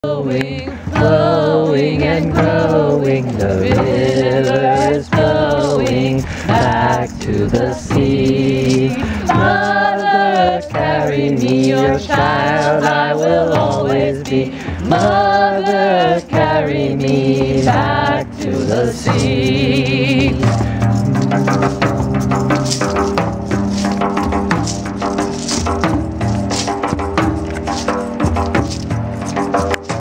flowing and growing, the river is flowing back to the sea. Mother, carry me, your child I will always be. Mother, carry me back to the sea.